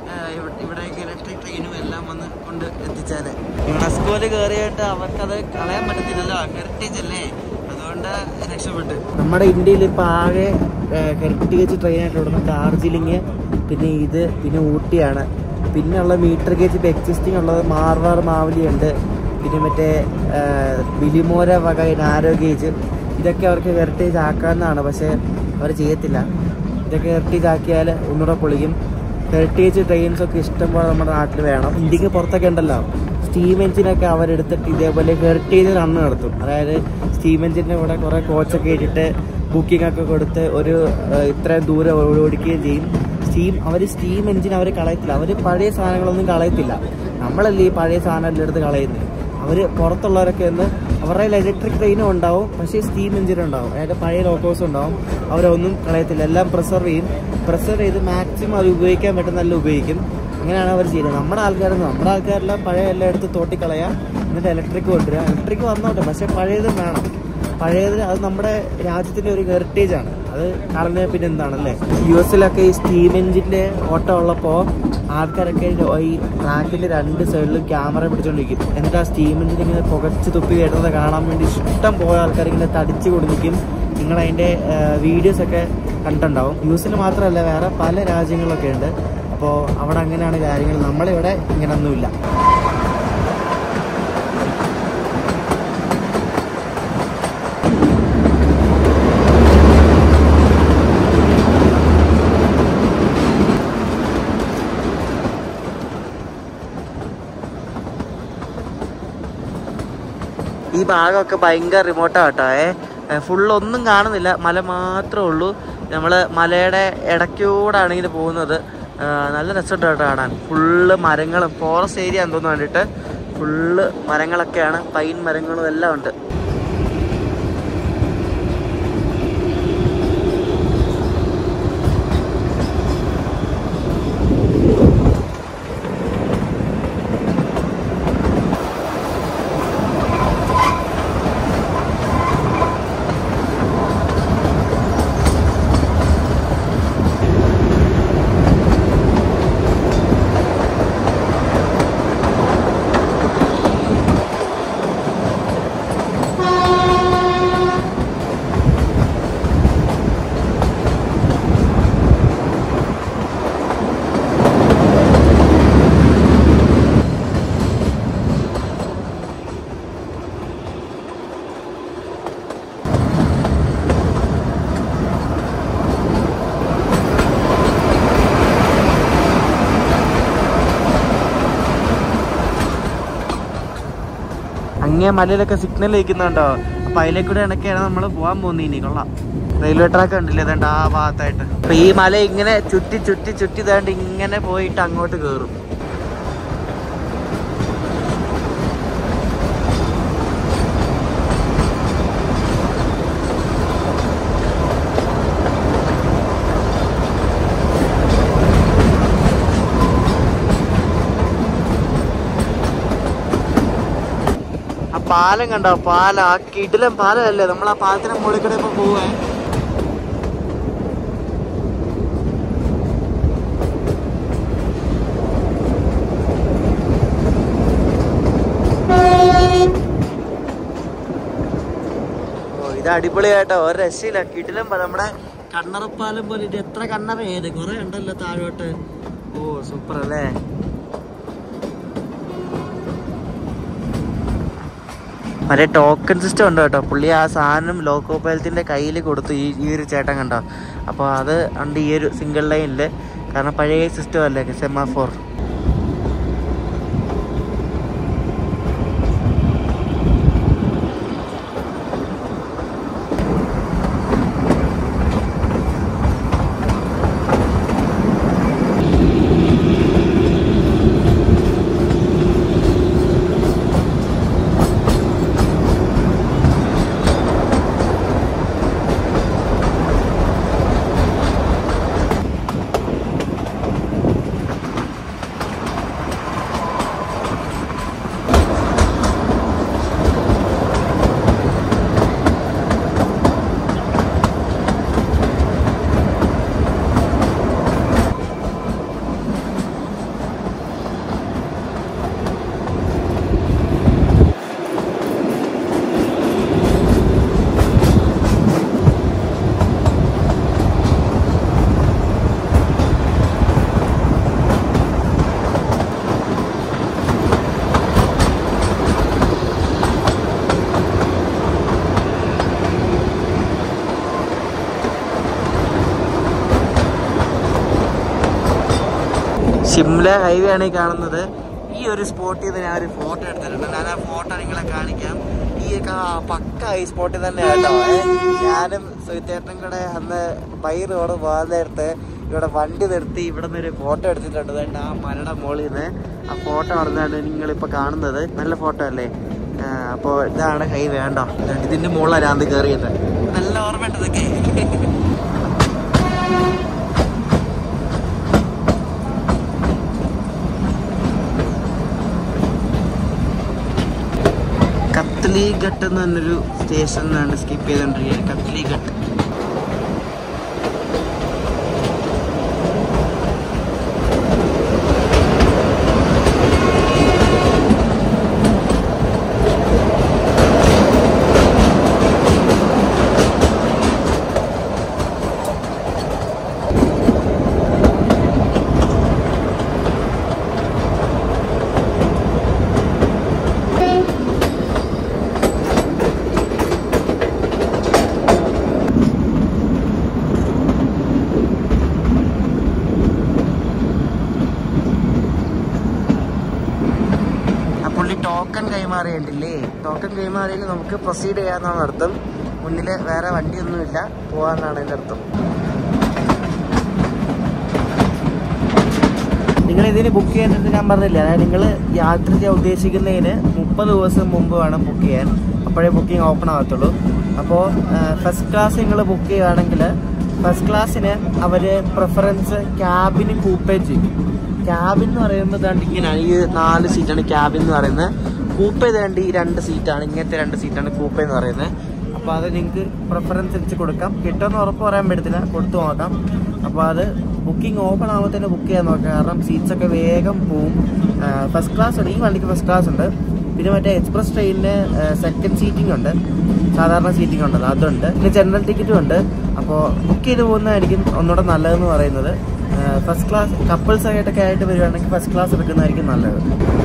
ഇവിടേക്ക് ഇലക്ട്രിക് ട്രെയിനും എല്ലാം വന്ന് കൊണ്ട് എത്തിച്ചാൽ യുനെസ്കോയിൽ കയറിയിട്ട് അവർക്കത് കളയാൻ പറ്റത്തില്ലല്ലോ, ഹെറിറ്റേജ് അല്ലേ, അതുകൊണ്ട് രക്ഷപ്പെട്ട്. നമ്മുടെ ഇന്ത്യയിൽ ഇപ്പോൾ ആകെ ഹെറിറ്റേജ് ട്രെയിനായിട്ട് ഓടുന്നത് ഡാർജിലിങ്, പിന്നെ ഇത്, പിന്നെ ഊട്ടിയാണ്. പിന്നെ ഉള്ള മീറ്റർ ഗേജ് ഇപ്പോൾ എക്സിസ്റ്റിംഗ് ഉള്ളത് മാർവാർ മാവലി ഉണ്ട്, പിന്നെ മറ്റേ ബിലിമോര വക നാരോ ഗേജ്. ഇതൊക്കെ അവർക്ക് ഹെറിറ്റേജ് ആക്കാവുന്നതാണ്, പക്ഷേ അവർ ചെയ്യത്തില്ല. ഇതൊക്കെ ഹെറിറ്റേജ് ആക്കിയാൽ ഒന്നുകൂടെ പൊളിക്കും. ഹെറിറ്റേജ് ട്രെയിൻസൊക്കെ ഇഷ്ടംപോലെ നമ്മുടെ നാട്ടിൽ വേണം. ഇന്ത്യക്ക് പുറത്തൊക്കെ ഉണ്ടല്ലോ സ്റ്റീം എഞ്ചിനൊക്കെ അവരെടുത്തിട്ട് ഇതേപോലെ ഹെറിറ്റേജ് റണ്ണ് നടത്തും. അതായത് സ്റ്റീം എഞ്ചിൻ്റെ കൂടെ കുറേ കോച്ചൊക്കെ ഇട്ടിട്ട് ബുക്കിംഗ് ഒക്കെ കൊടുത്ത് ഒരു ഇത്രയും ദൂരം ഓടിക്കുകയും ചെയ്യും. അവർ സ്റ്റീം എഞ്ചിൻ അവർ കളയത്തില്ല, അവർ പഴയ സാധനങ്ങളൊന്നും കളയത്തില്ല. നമ്മളല്ലേ ഈ പഴയ സാധനം എല്ലാം എടുത്ത് കളയുന്നത്. അവർ പുറത്തുള്ളവരൊക്കെ ഒന്ന് അവരുടെ ഇലക്ട്രിക് ട്രെയിനും ഉണ്ടാവും, പക്ഷേ സ്റ്റീം എഞ്ചിനും ഉണ്ടാവും, അതായത് പഴയ ലോക്കോസ് ഉണ്ടാവും. അവരൊന്നും കളയത്തില്ല, എല്ലാം പ്രിസർവ് ചെയ്ത് മാക്സിമം അത് ഉപയോഗിക്കാൻ പറ്റുന്ന ഉപയോഗിക്കും. അങ്ങനെയാണ് അവർ ചെയ്യുന്നത്. നമ്മുടെ ആൾക്കാരെല്ലാം പഴയ എല്ലാം എടുത്ത് തോട്ടിക്കളയുക, എന്നിട്ട് ഇലക്ട്രിക് കൊണ്ടുവരിക. ഇലക്ട്രിക് വന്നോട്ടെ, പക്ഷേ പഴയതും വേണം. പഴയത് അത് നമ്മുടെ രാജ്യത്തിൻ്റെ ഒരു ഹെറിറ്റേജാണ്. അത് കളഞ്ഞാൽ പിന്നെ എന്താണല്ലേ. US ഈ സ്റ്റീം എഞ്ചിൻ്റെ ഓട്ടം ഉള്ളപ്പോൾ ആൾക്കാരൊക്കെ ഈ ട്രാക്കിൻ്റെ 2 സൈഡിലും ക്യാമറ പിടിച്ചുകൊണ്ടിരിക്കും. എന്നിട്ട് ആ സ്റ്റീം എഞ്ചിൻ ഇങ്ങനെ പുകച്ച് തുപ്പി വരുന്നത് കാണാൻ വേണ്ടി ഇഷ്ടം പോലെ ആൾക്കാർ ഇങ്ങനെ തടിച്ച് കൊടുക്കും. നിങ്ങളതിൻ്റെ വീഡിയോസൊക്കെ കണ്ടിട്ടുണ്ടാവും. US മാത്രമല്ല, വേറെ പല രാജ്യങ്ങളിലൊക്കെ ഉണ്ട്. അപ്പോൾ അവിടെ അങ്ങനെയാണ് കാര്യങ്ങൾ. നമ്മളിവിടെ ഇങ്ങനെയൊന്നുമില്ല. ഈ ഭാഗമൊക്കെ ഭയങ്കര റിമോട്ടാണ് കേട്ടോ. ഫുള്ളൊന്നും കാണുന്നില്ല, മല മാത്രമേ ഉള്ളൂ. നമ്മൾ മലയുടെ ഇടയ്ക്കൂടാണ് ഇങ്ങനെ പോകുന്നത്. നല്ല രസമുണ്ട് കേട്ടോ കാണാൻ. ഫുള്ള് മരങ്ങളും ഫോറസ്റ്റ് ഏരിയ എന്ന് തോന്നുന്നു വേണ്ടിയിട്ട്. ഫുള്ള് മരങ്ങളൊക്കെയാണ്, പൈൻ മരങ്ങളും എല്ലാം ഉണ്ട്. അങ്ങേ മലയിലൊക്കെ സിഗ്നൽ വയ്ക്കുന്നുണ്ടോ? അപ്പം അതിലേക്കൂടെ ഇടയ്ക്കാണ് നമ്മൾ പോകാൻ പോകുന്നത്. ഇനി കൊള്ളാം. റെയിൽവേ ട്രാക്ക് ഉണ്ടല്ലേ ഇതേണ്ട ആ ഭാഗത്തായിട്ട്. അപ്പം ഈ മല ഇങ്ങനെ ചുറ്റി ഇതാണ്ട് ഇങ്ങനെ പോയിട്ട് അങ്ങോട്ട് കയറും. പാലം കണ്ടോ? പാലം, ആ കിടിലം പാലമല്ലേ. നമ്മൾ ആ പാലത്തിന് മുകളിൽ കൂടെ ഇപ്പൊ പോവേ. ഇത് അടിപൊളിയായിട്ടോ, ഒരു രക്ഷയില്ല. കിടിലം നമ്മുടെ കണ്ണറപ്പാലം പോലെ. ഇത് എത്ര കണ്ണറ ഏത് കുറെ ഉണ്ടല്ലോ താഴോട്ട്. ഓ സൂപ്പർ അല്ലേ. മറ്റേ ടോക്കൺ സിസ്റ്റം ഉണ്ട് കേട്ടോ. പുള്ളി ആ സാധനം ലോക്കോ പൈലറ്റിൻ്റെ കയ്യിൽ കൊടുത്തു. ഈ ഒരു ചേട്ടൻ കണ്ടോ. അപ്പോൾ അത് ഉണ്ട് ഈ ഒരു സിംഗിൾ ലൈനിൽ. കാരണം പഴയ സിസ്റ്റം അല്ലേ സെമാഫോർ. ഷിംല ഹൈവേ ആണ് ഈ കാണുന്നത്. ഈ ഒരു സ്പോട്ടിൽ നിന്ന് ഞാൻ ഒരു ഫോട്ടോ എടുത്തിട്ടുണ്ട്. ഞാൻ ആ ഫോട്ടോ നിങ്ങളെ കാണിക്കാം. ഈ പക്ക ഈ സ്പോട്ടിൽ തന്നെ കേട്ടോ. ഞാനും സുഹിത്തേട്ടനും കൂടെ അന്ന് ബൈ റോഡ് പോകാൻ നേരത്ത് ഇവിടെ വണ്ടി നിർത്തി ഇവിടെ നിന്ന് ഒരു ഫോട്ടോ എടുത്തിട്ടുണ്ട്. അതുകൊണ്ട് ആ മലയുടെ മുകളിൽ നിന്ന് ആ ഫോട്ടോ നടന്നാണ് നിങ്ങളിപ്പോൾ കാണുന്നത്. നല്ല ഫോട്ടോ അല്ലേ? അപ്പോൾ ഇതാണ് ഹൈവേ വേണ്ടോ. ഇതിൻ്റെ മുകളിലാണ് ഞാൻ കയറിയത്. നല്ല ഓർമ്മയുണ്ട് ഇതൊക്കെ. കത്ലീഘട്ട് എന്ന് പറഞ്ഞൊരു സ്റ്റേഷനിലാണ് സ്കിപ്പ് ചെയ്തോണ്ടിരിക്കുന്നത്. കത്ലീഘട്ട്. ടോക്കൺ കൈമാറിയിട്ടില്ലേ? ടോക്കൺ കൈമാറിയിൽ നമുക്ക് പ്രൊസീഡ് ചെയ്യാമെന്നാണ് അർത്ഥം. മുന്നിൽ വേറെ വണ്ടിയൊന്നുമില്ല, പോകാമെന്നാണ് എൻ്റെ അർത്ഥം. നിങ്ങൾ ഇതിന് ബുക്ക് ചെയ്യാനായിട്ട് ഞാൻ പറഞ്ഞില്ല. അതായത് നിങ്ങൾ യാത്ര ചെയ്യാൻ ഉദ്ദേശിക്കുന്നതിന് 30 ദിവസം മുമ്പ് വേണം ബുക്ക് ചെയ്യാൻ. അപ്പോഴേ ബുക്കിംഗ് ഓപ്പൺ ആകത്തുള്ളൂ. അപ്പോൾ ഫസ്റ്റ് ക്ലാസ് നിങ്ങൾ ബുക്ക് ചെയ്യുകയാണെങ്കിൽ ഫസ്റ്റ് ക്ലാസ്സിന് അവർ പ്രിഫറൻസ് ക്യാബിന് കൂപ്പേ ചെയ്യും. ക്യാബിൻ എന്ന് പറയുമ്പോൾ ഇതാണ്ട് ഇങ്ങനെയാണ്. ഈ 4 സീറ്റാണ് ക്യാബിൻ എന്ന് പറയുന്നത്. കൂപ്പേ ഇതാണ്ട് ഈ 2 സീറ്റാണ്. ഇങ്ങനത്തെ 2 സീറ്റാണ് കൂപ്പേ എന്ന് പറയുന്നത്. അപ്പോൾ അത് നിങ്ങൾക്ക് പ്രിഫറൻസ് വെച്ച് കൊടുക്കാം. കിട്ടുമെന്ന് ഉറപ്പ് പറയാൻ പറ്റത്തില്ല, കൊടുത്തു നോക്കാം. അപ്പോൾ അത് ബുക്കിംഗ് ഓപ്പൺ ആകുമ്പോൾ തന്നെ ബുക്ക് ചെയ്യാൻ നോക്കാം. കാരണം സീറ്റ്സൊക്കെ വേഗം പോവും. ഫസ്റ്റ് ക്ലാസ് ഉണ്ട്, ഈ വണ്ടിക്ക് ഫസ്റ്റ് ക്ലാസ് ഉണ്ട്. പിന്നെ മറ്റേ എക്സ്പ്രസ് ട്രെയിനിന് സെക്കൻഡ് സീറ്റിംഗ് ഉണ്ട്, സാധാരണ സീറ്റിംഗ് ഉണ്ടല്ലോ അതുണ്ട്. പിന്നെ ജനറൽ ടിക്കറ്റും ഉണ്ട്. അപ്പോൾ ബുക്ക് ചെയ്ത് പോകുന്നതായിരിക്കും ഒന്നുകൂടെ നല്ലതെന്ന് പറയുന്നത്. ഫസ്റ്റ് ക്ലാസ് കപ്പിൾസ് ആയിട്ടൊക്കെ ആയിട്ട് വരികയാണെങ്കിൽ ഫസ്റ്റ് ക്ലാസ് എടുക്കുന്നതായിരിക്കും നല്ലത്.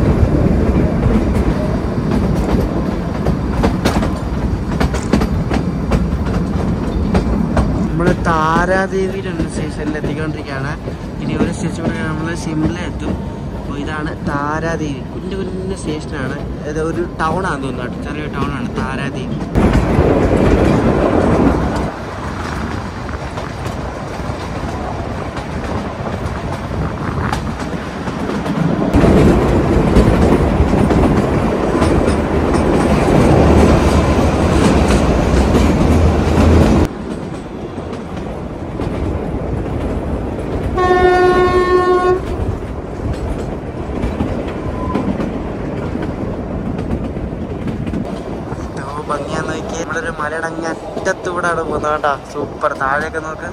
നമ്മൾ താരാദേവി സ്റ്റേഷനിൽ എത്തിക്കൊണ്ടിരിക്കുകയാണ്. ഇനി ഒരു സ്റ്റേഷൻ കൂടെ നമ്മൾ ഷിംല എത്തും. അപ്പോൾ ഇതാണ് താരാദേവി. കുഞ്ഞു കുഞ്ഞു സ്റ്റേഷനാണ്. ഇത് ഒരു ടൗൺ ആണെന്ന് തോന്നുന്നു, ചെറിയൊരു ടൗണാണ് താരാദേവി. ഭംഗിയാന്ന് നോക്കി. ഇവിടെ ഒരു മലയുടെ അങ്ങറ്റത്തൂടാണ് പോകുന്നത് കേട്ടോ. സൂപ്പർ. താഴെയൊക്കെ നോക്ക്.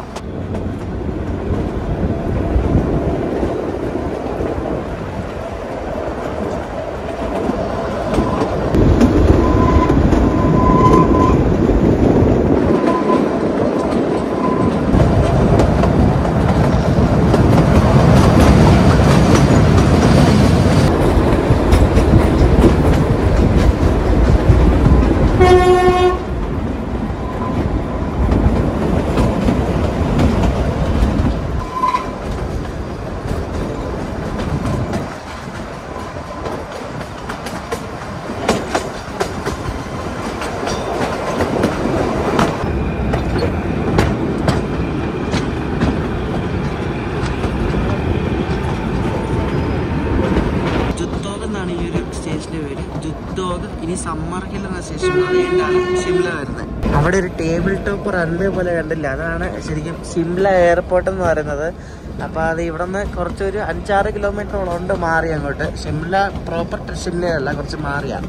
ഇനി സമ്മർ ഹിൽ എന്ന സ്റ്റേഷൻ അതുകൊണ്ടാണ് ഷിംല വരുന്നത്. അവിടെ ഒരു ടേബിൾ ടോപ്പ് റൺവേ പോലെ കണ്ടില്ല, അതാണ് ശരിക്കും ഷിംല എയർപോർട്ട് എന്ന് പറയുന്നത്. അപ്പോൾ അത് ഇവിടെ നിന്ന് കുറച്ചൊരു 5-6 കിലോമീറ്ററോളം ഉണ്ട് മാറി അങ്ങോട്ട്. ഷിംല പ്രോപ്പർ ഷിംലയല്ല, കുറച്ച് മാറിയാണ്.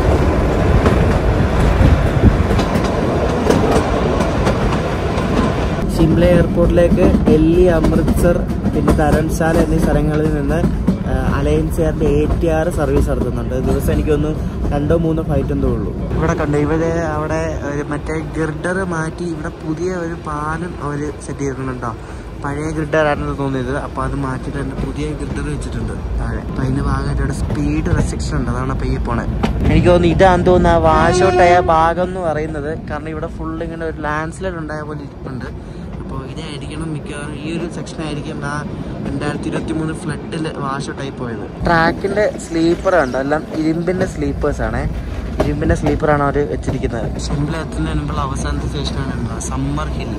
ഷിംല എയർപോർട്ടിലേക്ക് ഡൽഹി, അമൃത്സർ, പിന്നെ ധരംശാല എന്നീ സ്ഥലങ്ങളിൽ നിന്ന് അലയൻസ് എയറിന്റെ ATR സർവീസ് നടത്തുന്നുണ്ട്. ദിവസം എനിക്കൊന്ന് 2-3 ഫ്ലൈറ്റ് എന്തോ ഉള്ളൂ. ഇവിടെ കണ്ടു, ഇവിടെ അവിടെ മറ്റേ ഗിർഡർ മാറ്റി ഇവിടെ പുതിയ ഒരു പാലം അവർ സെറ്റ് ചെയ്തിട്ടുണ്ടോ. പഴയ ഗിർഡറാണെന്ന് തോന്നിയത്. അപ്പോൾ അത് മാറ്റിയിട്ട് പുതിയ ഗിർഡർ വെച്ചിട്ടുണ്ട് താഴെ. അപ്പോൾ അതിൻ്റെ ഭാഗമായിട്ട് ഇവിടെ സ്പീഡ് റെസ്ട്രിക്ഷൻ ഉണ്ട്, അതാണ് അപ്പോൾ ഈ പോണേ. എനിക്ക് തോന്നുന്നു ഇതാന്ന് തോന്നുന്നു ആ വാഷ് ഔട്ടായ ഭാഗം എന്ന് പറയുന്നത്. കാരണം ഇവിടെ ഫുൾ ഇങ്ങനെ ഒരു ലാൻഡ് സ്ലൈഡ് ഉണ്ടായ പോലെ ഇരിപ്പുണ്ട്. അപ്പോൾ ഇതായിരിക്കണം മിക്കവാറും ഈ ഒരു സെക്ഷൻ ആയിരിക്കും ആ 2023 ഫ്ലഡിൽ വാഷ് ഔട്ടായി പോയത്. ട്രാക്കിന്റെ സ്ലീപ്പർ ഉണ്ട്, എല്ലാം ഇരുമ്പിന്റെ സ്ലീപ്പേഴ്സ് ആണ്. ഇരുമ്പിന്റെ സ്ലീപ്പറാണ് അവർ വെച്ചിരിക്കുന്നത്. ഷിംല എത്തുന്നതിന് മുമ്പുള്ള അവസാനത്തെ സ്റ്റേഷനാണ് സമ്മർ ഹിൽ.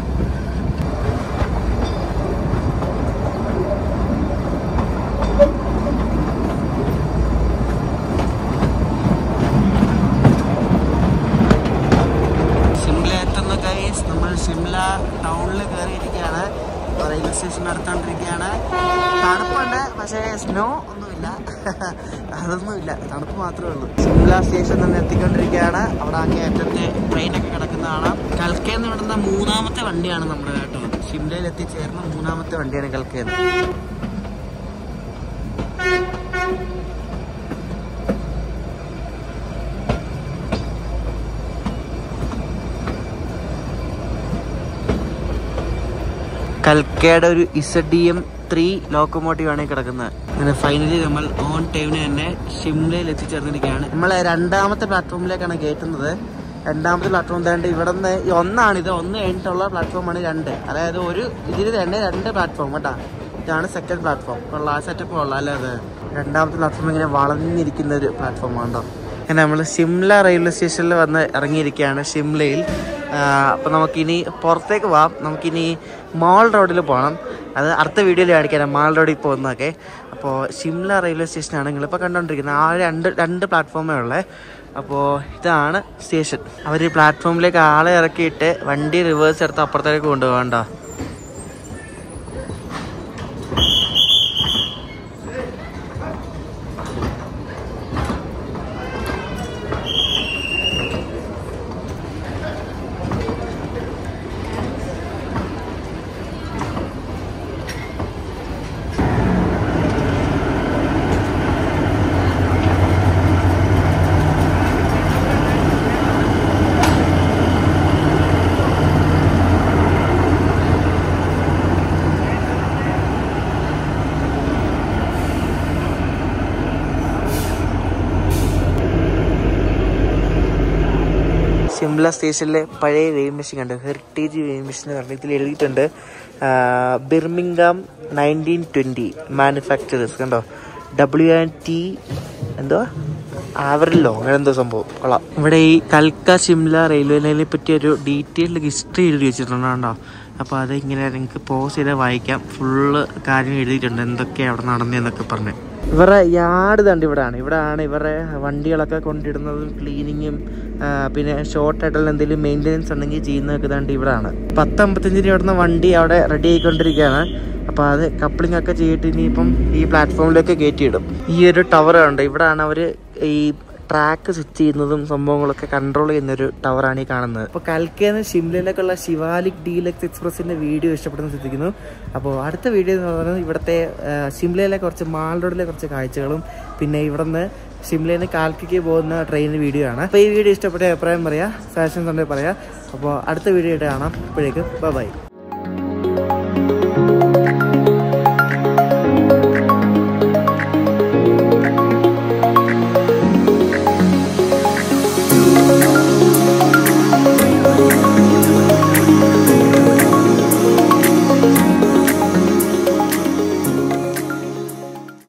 നമ്മൾ ഷിംല ടൗണിൽ കയറിയിരിക്കുകയാണ്. Railway station അടുത്തോണ്ടിരിക്കുകയാണ്. തണുപ്പുണ്ട്, പക്ഷേ സ്നോ ഒന്നുമില്ല. അതൊന്നുമില്ല, തണുപ്പ് മാത്രമേ ഉള്ളൂ. ഷിംല സ്റ്റേഷൻ തന്നെ എത്തിക്കൊണ്ടിരിക്കുകയാണ്. അവിടെ അങ്ങേയറ്റത്തെ ട്രെയിനൊക്കെ കിടക്കുന്നതാണ്. കൽക്കയിൽ നിന്ന് വിടുന്ന 3ാമത്തെ വണ്ടിയാണ് നമ്മുടെ കേട്ടോ. ഷിംലയിൽ എത്തിച്ചേർന്ന 3ാമത്തെ വണ്ടിയാണ് കൽക്കയിൽ നിന്ന്. കൽക്കയുടെ ഒരു ZDM-3 ലോക്കോമോട്ടീവ് ആണ് കിടക്കുന്നത്. അങ്ങനെ ഫൈനലി നമ്മൾ ഓൺ ടൈമിന് തന്നെ ഷിംലയിൽ എത്തിച്ചേർന്നിരിക്കുകയാണ്. നമ്മൾ 2ാമത്തെ പ്ലാറ്റ്ഫോമിലേക്കാണ് കയറ്റുന്നത്. 2ാമത്തെ പ്ലാറ്റ്ഫോം തേണ്ട ഇവിടെ നിന്ന് ഒന്നാണിത്. 1 കഴിഞ്ഞിട്ടുള്ള പ്ലാറ്റ്ഫോമാണ് 2. അതായത് ഒരു ഇതിൽ തന്നെ 2 പ്ലാറ്റ്ഫോം കേട്ടോ. ഇതാണ് സെക്കൻഡ് പ്ലാറ്റ്ഫോം. ഉള്ള ആ സെറ്റപ്പ് കൊള്ളാം അല്ലേ? അത് 2ാമത്തെ പ്ലാറ്റ്ഫോം ഇങ്ങനെ വളഞ്ഞിരിക്കുന്ന ഒരു പ്ലാറ്റ്ഫോം ആണോ. അങ്ങനെ നമ്മൾ ഷിംല റെയിൽവേ സ്റ്റേഷനിൽ വന്ന് ഇറങ്ങിയിരിക്കുകയാണ് ഷിംലയിൽ. അപ്പോൾ നമുക്കിനി പുറത്തേക്ക് പോവാം. നമുക്കിനി മാൾ റോഡിൽ പോകണം. അത് അടുത്ത വീഡിയോയിൽ കാണിക്കാം മാൾ റോഡിൽ പോകുന്നതൊക്കെ. അപ്പോൾ ഷിംല റെയിൽവേ സ്റ്റേഷനാണ് നിങ്ങളിപ്പോൾ കണ്ടുകൊണ്ടിരിക്കുന്നത്. ആ രണ്ട് പ്ലാറ്റ്ഫോമേ ഉള്ളേ. അപ്പോൾ ഇതാണ് സ്റ്റേഷൻ. അവർ പ്ലാറ്റ്ഫോമിലേക്ക് ആളെ ഇറക്കിയിട്ട് വണ്ടി റിവേഴ്സ് എടുത്ത് അപ്പുറത്തേക്ക് കൊണ്ടുപോകണ്ടോ. ഷിംല സ്റ്റേഷനിലെ പഴയ വെയിങ് മെഷീൻ കണ്ടു. ഹെറിറ്റേജ് വെയിങ് മെഷീൻ എന്ന് പറഞ്ഞാൽ ഇതിൽ എഴുതിയിട്ടുണ്ട് ബിർമിംഗാം 1920 മാനുഫാക്ചറേഴ്സ് കണ്ടോ. WT എന്തോ ആവറിലോ അങ്ങനെ എന്തോ സംഭവം കൊള്ളാം. ഇവിടെ ഈ കൽക്ക ഷിംല റെയിൽവേ ലൈനിനെ പറ്റി ഒരു ഡീറ്റെയിൽഡ് ഹിസ്റ്ററി എഴുതി വെച്ചിട്ടുണ്ട് കേട്ടോ. അപ്പോൾ അത് ഇങ്ങനെ നിങ്ങൾക്ക് പോസ് ചെയ്ത് വായിക്കാം. ഫുള്ള് കാര്യം എഴുതിയിട്ടുണ്ട് എന്തൊക്കെയാണ് അവിടെ നടന്നതെന്നൊക്കെ പറഞ്ഞ്. ഇവരുടെ യാർഡ് തണ്ട് ഇവിടെയാണ് ഇവരുടെ വണ്ടികളൊക്കെ കൊണ്ടിടുന്നതും ക്ലീനിങ്ങും പിന്നെ ഷോർട്ട് ആയിട്ടുള്ള എന്തെങ്കിലും മെയിൻ്റെനൻസ് ഉണ്ടെങ്കിൽ ചെയ്യുന്നതൊക്കെ തണ്ട് ഇവിടെയാണ്. 10:55 ഇവിടുന്ന് വണ്ടി അവിടെ റെഡി ആയിക്കൊണ്ടിരിക്കുകയാണ്. അപ്പോൾ അത് കപ്ലിംഗ് ഒക്കെ ചെയ്തിട്ട് ഇനിയിപ്പം ഈ പ്ലാറ്റ്ഫോമിലേക്ക് കയറ്റിയിടും. ഈ ഒരു ടവർ ഉണ്ട്, ഇവിടെയാണ് അവർ ഈ ട്രാക്ക് സ്വിച്ച് ചെയ്യുന്നതും സംഭവങ്ങളൊക്കെ കൺട്രോൾ ചെയ്യുന്നൊരു ടവറാണ് ഈ കാണുന്നത്. അപ്പോൾ കൽക്കയിൽ നിന്ന് ഷിംലയിലേക്കുള്ള ശിവാലിക് ഡീലക്സ് എക്സ്പ്രസിൻ്റെ വീഡിയോ ഇഷ്ടപ്പെടുന്ന ശ്രദ്ധിക്കുന്നു. അപ്പോൾ അടുത്ത വീഡിയോ എന്ന് പറയുന്നത് ഇവിടുത്തെ ഷിംലയിലെ കുറച്ച് മാൾ റോഡിലെ കുറച്ച് കാഴ്ചകളും പിന്നെ ഇവിടെ നിന്ന് ഷിംലയിൽ നിന്ന് കാൽക്കയ്ക്ക് പോകുന്ന ട്രെയിനിൻ്റെ വീഡിയോ ആണ്. അപ്പോൾ ഈ വീഡിയോ ഇഷ്ടപ്പെട്ട അഭിപ്രായം പറയാം, സജഷൻസ് ഉണ്ടെങ്കിൽ പറയാം. അപ്പോൾ അടുത്ത വീഡിയോ ആയിട്ട് കാണാം. അപ്പോഴേക്കും ബൈ.